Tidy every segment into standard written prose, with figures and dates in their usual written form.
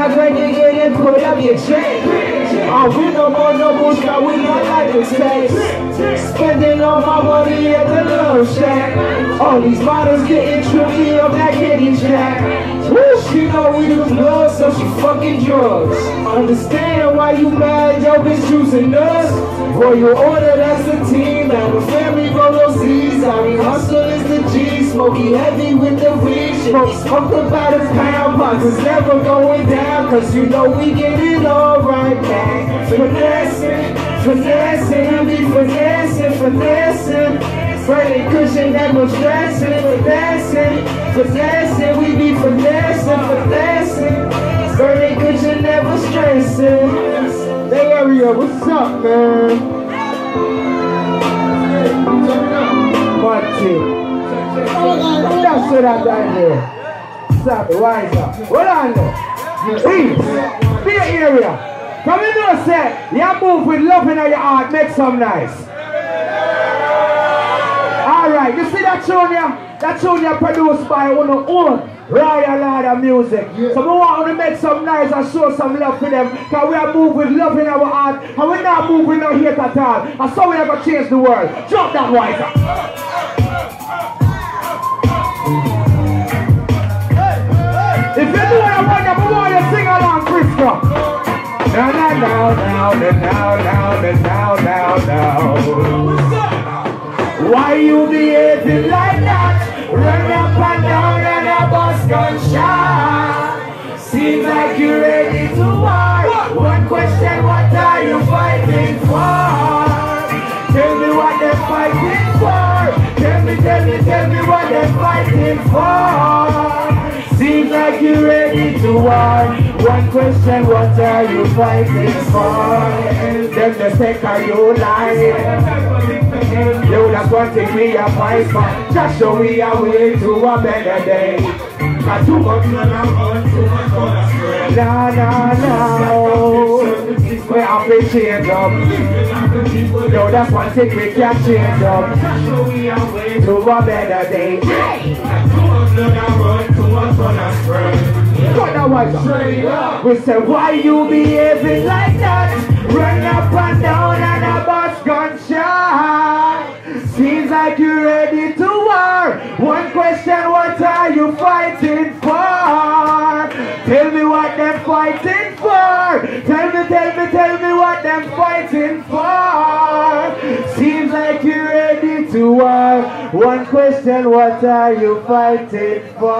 back when you get it, put up your change. We no more no bullshit, we not like to stay. Spending all my money at the love shack. All these models getting tricky up that kitty shack. She know we the blood, so she fucking drugs. Understand why you mad, yo bitch choosing us. Boy, you order, that's the team. And the family roll Z's. I mean, hustle is the G. Smoky heavy with the weed. Smoke about a pound. Pockets never going down. Cause you know we get it all right now. Finessing, finessing. I be finessing, finessing. Friday cushion, that much stressing. Finessing, finessing. We be finessing, finessing. Friday cushion, never stressing. Hey area, what's up, man? Monty. That's what I'm down there. Stop it, why is that? Hold on there. Please, be an area. Come in there, say, you move with love in your heart, make some nice. Alright, you see that tune here? That tune here produced by one of own Royal Order Music. Yeah. So we want to make some nice and show some love for them. Because we are moving with love in our heart. And we're not moving with no hate at all. And so we are going to change the world. Drop that wiser. If you do what I want, I want you to sing along, Frisco. Now, now, now, now, now, now, now. Why you behaving like that? Run up and down and a bus gunshot. Seems like you're ready to war. One question, what are you fighting for? Tell me what they're fighting for. Tell me what they're fighting for. Seems like you're ready to war. One question, what are you fighting for? Them just take are you lying? Yo, that's one thing we are fighting for. Just show we are way to a better day. Not too much too much gonna spread. No. We have to change up. Yo, that's one thing we can change up. Just show we are way to a better day. Not too much too much gonna spread. What that was? We said, why you behaving like that? Run up and down and a bus gunshot. Seems like you're ready to war. One question, what are you fighting for? Tell me what they're fighting for. Tell me what they're fighting for. Seems like you're ready to war. One question, what are you fighting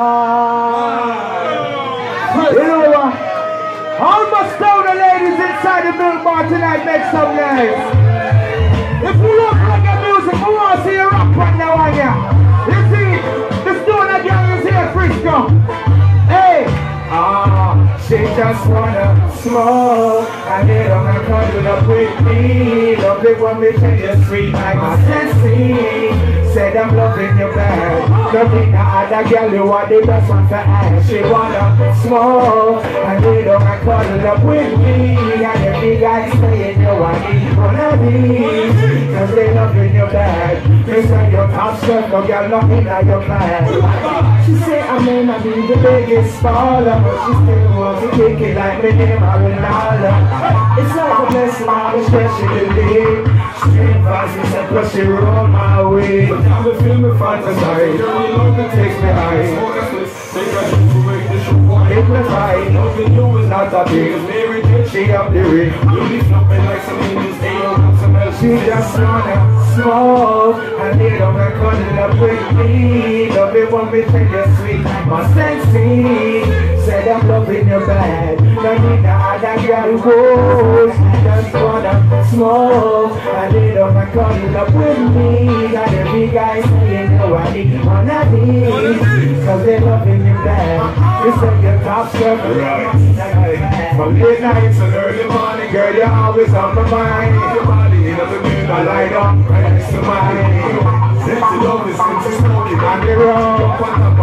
for? You know what? Almost down the ladies inside the milk bar tonight, make some noise. If you look like a music, we want to see you rock right now on ya. You see, the stoner gang is here, Frisco. Hey! She just wanna smoke. I need her to cuddle up with me. Love it when we tell you sweet like my sensei. Said I'm loving you bad. Loving the other girl, you are the best one to ask. She wanna smoke. I need her to cuddle up with me. And the big guys saying you are the wanna be. Cause they loving you bad. They say your top shirt, no girl nothing like your class. She say I may not be the biggest baller, but she still wants to kick it like me name Arinala. It's like a blessing, I'm especially street vibes and plus she roll my way. But now the film is fantasize. Girl, you know that takes me high. Take me high. Nothing new is not a big. She up the ring. You be flipping like some Indians. She just wanna smoke. I need them to cuddle up with me. Love it when we tell you sweet. My sexy. Said I'm loving you bad. Don't need the other girl goes. Just wanna smoke. I need them to cuddle up with me. Got every guy saying nobody wanna be. Cause they loving you bad. You say your top circle. From late nights and early morning, girl, you're always on my mind. Your body in the bed, I light up right next to mine. Since you love is since you smoking on the road.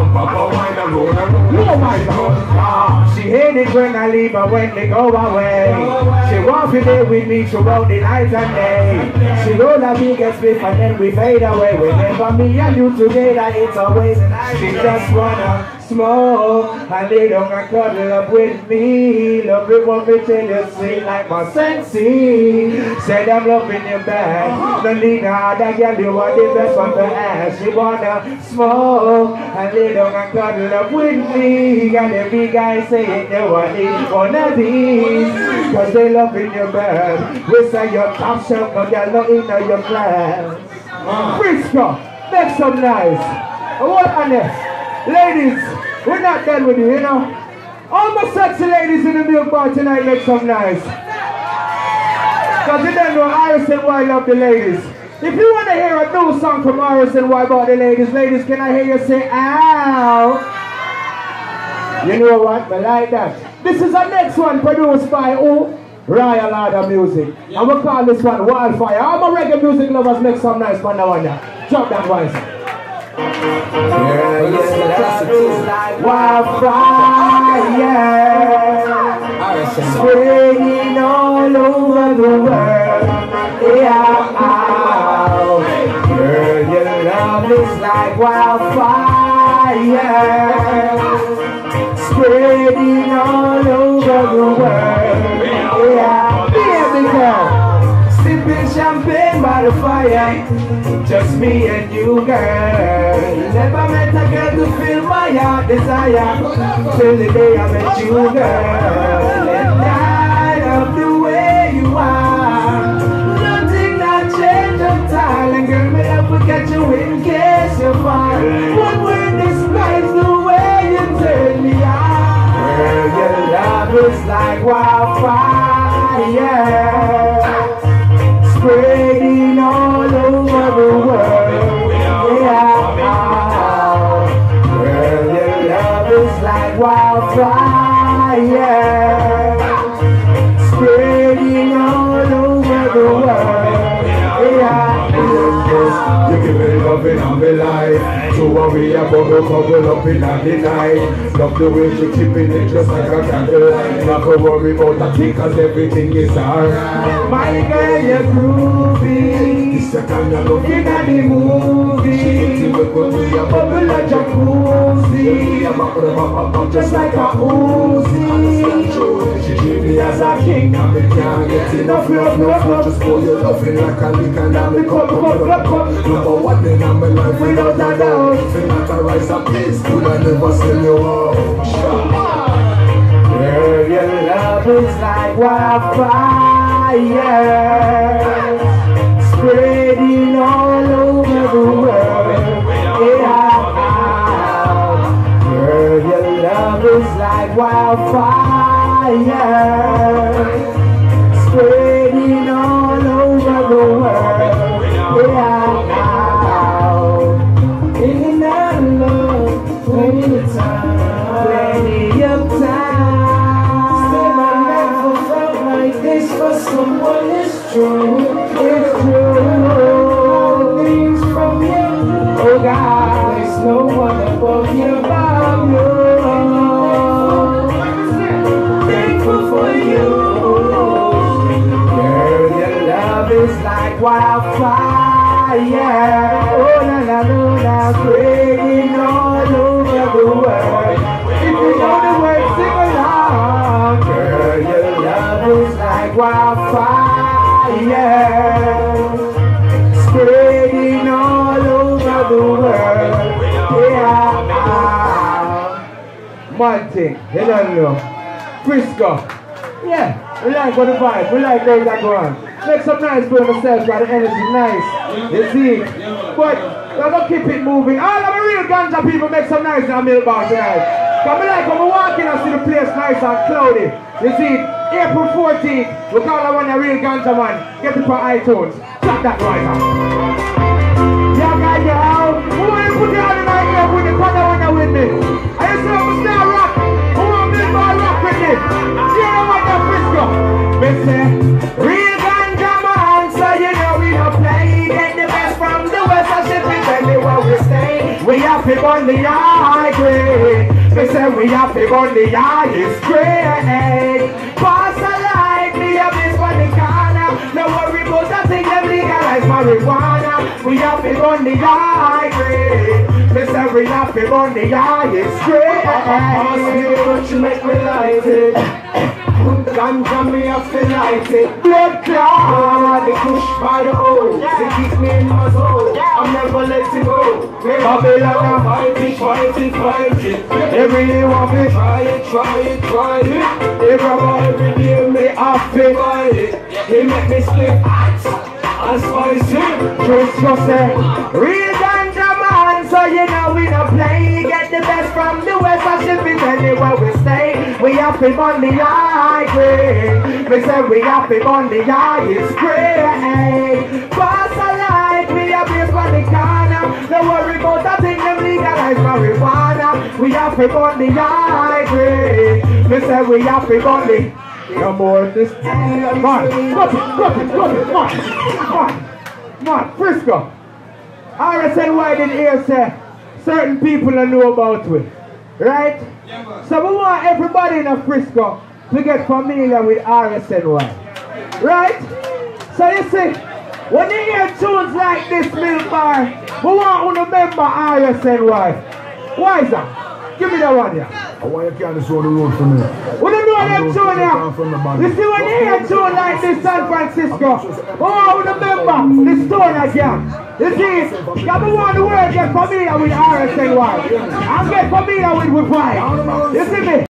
Oh my God. She hate it when I leave her when they go away. She wants to be with me throughout the night and day. She know that we get split and then we fade away. Whenever me and you together, it's always. She just wanna smoke and lay down and cuddle up with me. Love it when me tell you sweet like my sensei. Said I'm loving you back. No need no other girl, you are the best one to ask. She wanna smoke and lay down and cuddle up with me. Got every guy saying they want it one of these. Cause they loving you back. We say your top shelf, no girl not in your class. Frisco, make some noise. What on this? Ladies, we're not done with you, you know. All my sexy ladies in the milk bar tonight, make some noise. Because you don't know Harrison White love the ladies. If you want to hear a new song from Harrison White about the ladies, can I hear you say, ow? You know what? I like that. This is our next one produced by who? Royal Order Music. And we call this one Wildfire. All my reggae music lovers make some noise for now and then. Drop that voice. Girl, your love is like wildfire, spreading all over the world. Yeah, girl, your love is like wildfire, spreading all over the world. Yeah, baby girl, sipping champagne by the fire. Just me and you, girl. Never met a girl to fill my heart desire till the day I met you, girl. And I love the way you are. Nothing that change of darling, girl. Me have to catch you in case you fall. One word describes the way you turn me on. Girl, your love is like wildfire, spreading all over the world. Yeah, girl, your love is like wildfire, spreading all over the world. Yeah, you give me loving on my life. So when we are bubble up in the night. Love the way she keeping it just like a candle. Not to worry about a thing cause everything is alright. My girl, you're groovy. It's the kind of love in the movie. Bubble like jacuzzi, just like a Uzi. She treat me as a king, and me can't get enough love. Just pour your loving like a lick and I'm the cup. Number one thing in my life without a doubt. If not a rise of peace, could I never send you out? Girl, your love is like wildfire, spreading all over the world. Yeah, girl, your love is like wildfire, spreading all over the world. Yeah, in that love, plenty of time, plenty of time. Still I never felt like this for someone. It's true, it's true. Things from you, oh God, there's no one above you, above you. Thankful for you, girl. Your love is like wildfire. Oh, na na na na, spreading all over the world. If you know the words, sing along. Girl, your love is like wildfire, spreading all over the world. Yeah. One thing, you don't know. Frisco. Yeah, we like what the vibe, we like those that go on. Make some nice for yourselves, but the energy nice. You see? But we're gonna keep it moving. All of the real ganja people make some nice in the milk bar tonight. Cause me like when we walk in and see the place nice and cloudy. You see, April 14th, we call that one a real ganja man. Get it for iTunes. Drop that right now. Yeah, guys, yo. Who want to put it on the mic here with the thunder when you're with me? I used to have a star rock. Who want to milk bar rock with me? You know what that Frisco? Me say, real ganja man, so you know we don't play. Get the best from the west, I should be telling where we stay. We have to burn the high grade. Me say we have to burn the highest grade. Pass a light, me a miss for the corner. No worry about that thing, them legalize marijuana. We have to happy on the high grade. Me say we happy on the highest grade. Ask you make me light it. Ganja me have to light it. Blood clot. The push by the hole. They keep me in my soul. I'm never letting go. Babylon, fight it, fight it, fight it. every day want me. Try it, try it, try it. Every day me happy. Fight it. They make me slip hot and spicy. Just say, real ganja man, so you know we don't play. Get the best from the west, I should be anywhere we stay. We happy on the high grade. We say we happy on the highest grade. Pass a light, we are based on the corner. Don't worry about that thing, them legalize marijuana. We happy on the high grade. We say we happy on the... No more this. Man, man, Frisco. RSNY didn't hear say certain people don't know about it. Right? Yeah, so we want everybody in Frisco to get familiar with RSNY. Right? So you see, when you hear tunes like this, Mill Bar, we want to remember RSNY. Why is that? Give me that one here. I want you to carry this on the road for me. We don't know them tune here. You see when you hear a tune like this, San Francisco, oh, remember the stone again. You see, we want the world get familiar with RSNY and get familiar with vibe. You see me?